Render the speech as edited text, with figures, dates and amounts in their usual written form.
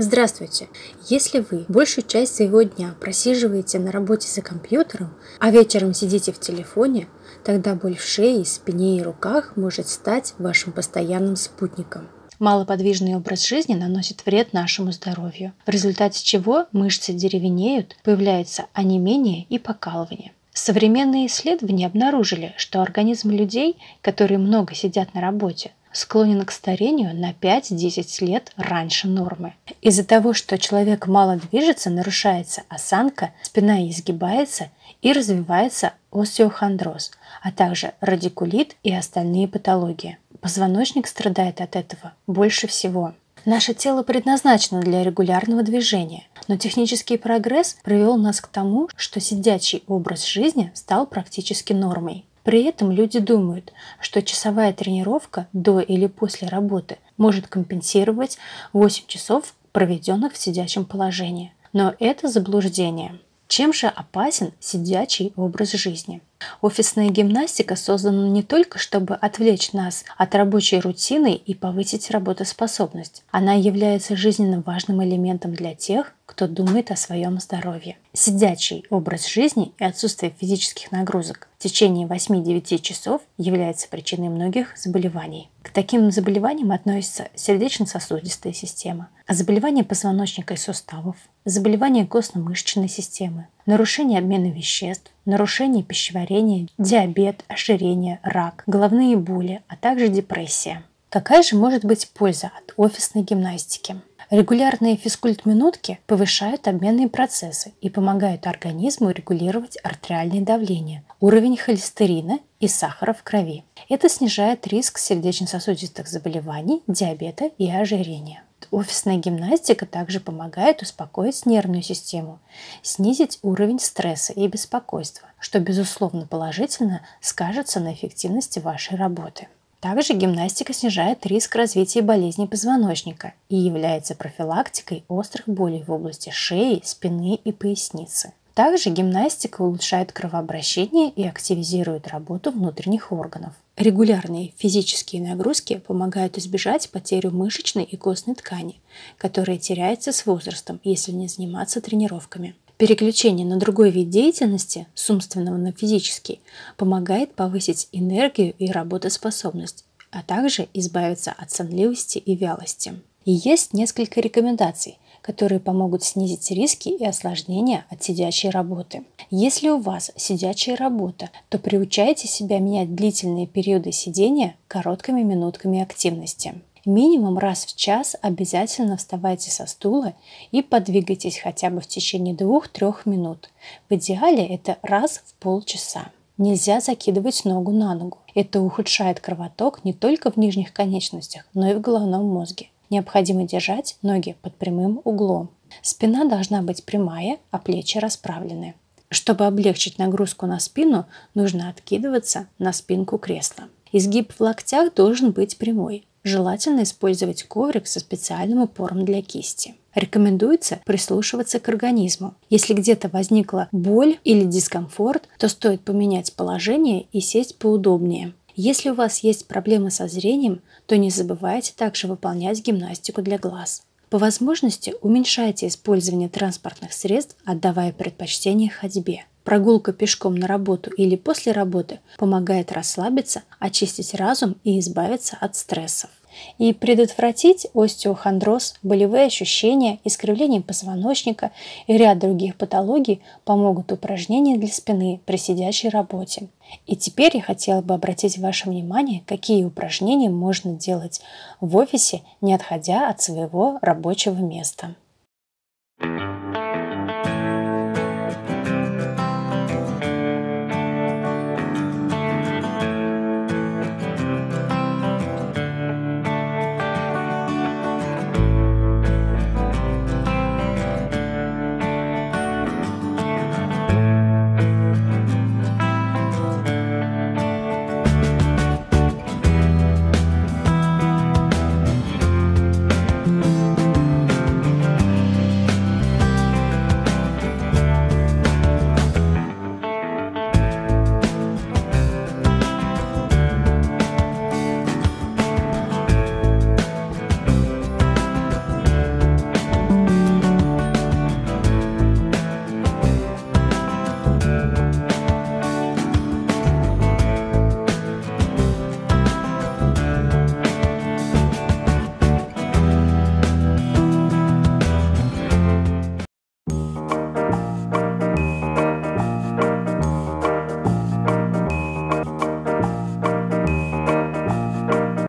Здравствуйте! Если вы большую часть своего дня просиживаете на работе за компьютером, а вечером сидите в телефоне, тогда боль в шее, спине и руках может стать вашим постоянным спутником. Малоподвижный образ жизни наносит вред нашему здоровью, в результате чего мышцы деревенеют, появляется онемение и покалывание. Современные исследования обнаружили, что организм людей, которые много сидят на работе, склонен к старению на 5-10 лет раньше нормы. Из-за того, что человек мало движется, нарушается осанка, спина изгибается и развивается остеохондроз, а также радикулит и остальные патологии. Позвоночник страдает от этого больше всего. Наше тело предназначено для регулярного движения, но технический прогресс привел нас к тому, что сидячий образ жизни стал практически нормой. При этом люди думают, что часовая тренировка до или после работы может компенсировать 8 часов, проведенных в сидячем положении. Но это заблуждение. Чем же опасен сидячий образ жизни? Офисная гимнастика создана не только, чтобы отвлечь нас от рабочей рутины и повысить работоспособность. Она является жизненно важным элементом для тех, кто думает о своем здоровье. Сидячий образ жизни и отсутствие физических нагрузок в течение 8-9 часов является причиной многих заболеваний. К таким заболеваниям относятся сердечно-сосудистая система, заболевания позвоночника и суставов, заболевания костно-мышечной системы, нарушение обмена веществ, нарушение пищеварения, диабет, ожирение, рак, головные боли, а также депрессия. Какая же может быть польза от офисной гимнастики? Регулярные физкульт-минутки повышают обменные процессы и помогают организму регулировать артериальное давление, уровень холестерина и сахара в крови. Это снижает риск сердечно-сосудистых заболеваний, диабета и ожирения. Офисная гимнастика также помогает успокоить нервную систему, снизить уровень стресса и беспокойства, что, безусловно, положительно скажется на эффективности вашей работы. Также гимнастика снижает риск развития болезней позвоночника и является профилактикой острых болей в области шеи, спины и поясницы. Также гимнастика улучшает кровообращение и активизирует работу внутренних органов. Регулярные физические нагрузки помогают избежать потери мышечной и костной ткани, которая теряется с возрастом, если не заниматься тренировками. Переключение на другой вид деятельности, с умственного на физический, помогает повысить энергию и работоспособность, а также избавиться от сонливости и вялости. И есть несколько рекомендаций, которые помогут снизить риски и осложнения от сидячей работы. Если у вас сидячая работа, то приучайте себя менять длительные периоды сидения короткими минутками активности. Минимум раз в час обязательно вставайте со стула и подвигайтесь хотя бы в течение 2-3 минут. В идеале это раз в полчаса. Нельзя закидывать ногу на ногу. Это ухудшает кровоток не только в нижних конечностях, но и в головном мозге. Необходимо держать ноги под прямым углом. Спина должна быть прямая, а плечи расправлены. Чтобы облегчить нагрузку на спину, нужно откидываться на спинку кресла. Изгиб в локтях должен быть прямой. Желательно использовать коврик со специальным упором для кисти. Рекомендуется прислушиваться к организму. Если где-то возникла боль или дискомфорт, то стоит поменять положение и сесть поудобнее. Если у вас есть проблемы со зрением, то не забывайте также выполнять гимнастику для глаз. По возможности уменьшайте использование транспортных средств, отдавая предпочтение ходьбе. Прогулка пешком на работу или после работы помогает расслабиться, очистить разум и избавиться от стрессов. И предотвратить остеохондроз, болевые ощущения, искривление позвоночника и ряд других патологий помогут упражнения для спины при сидячей работе. И теперь я хотела бы обратить ваше внимание, какие упражнения можно делать в офисе, не отходя от своего рабочего места.